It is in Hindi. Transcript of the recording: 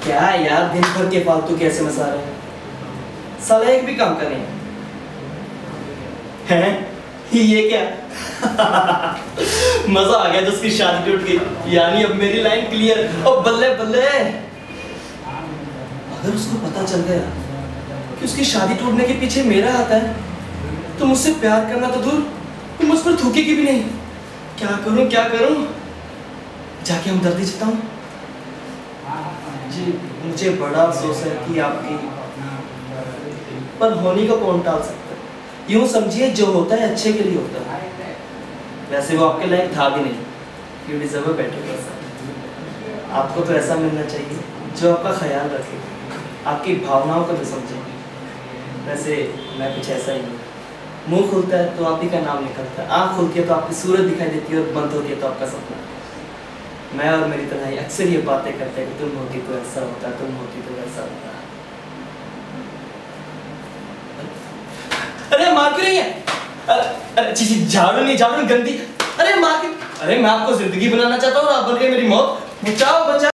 क्या है यार, दिन भर के फालतू के ऐसे मसा रहे हैं, साला एक भी काम करें हैं? ये क्या? मजा आ गया, जिसकी शादी टूट गई, यानी अब मेरी लाइन क्लियर। और बल्ले बल्ले, अगर उसको पता चल गया कि उसकी शादी टूटने के पीछे मेरा हाथ है, तो मुझसे प्यार करना तो दूर, तो मुझ पर थूकेगी भी नहीं। क्या करूं क्या करूं? जाके हमदर्दी जताऊं? जी मुझे बड़ा अफसोस है कि आपकी, पर होने को कौन टाल सकता है। यूं समझिए, जो होता है अच्छे के लिए होता है। वैसे वो आपके लायक था भी नहीं, you deserve a better person. आपको तो ऐसा मिलना चाहिए जो आपका ख्याल रखे, आपकी भावनाओं को भी समझे। वैसे मैं कुछ ऐसा ही हूँ, मुंह खुलता है तो आप ही का नाम निकलता है, आँख खुलती है तो आपकी सूरत दिखाई देती है, और बंद होती है तो आपका सपना। मैं और मेरी तन्हाई अक्सर ये बातें करते हैं कि तुम होती तो ऐसा होता, तुम होती तो वैसा होता। अरे मार क्यों रही है? अरे चीज़ झाड़ू नहीं, झाड़ू गंदी। अरे मार क्यों? अरे मैं आपको जिंदगी बनाना चाहता हूँ और आप बन गए मेरी मौत। बचाओ बचाओ।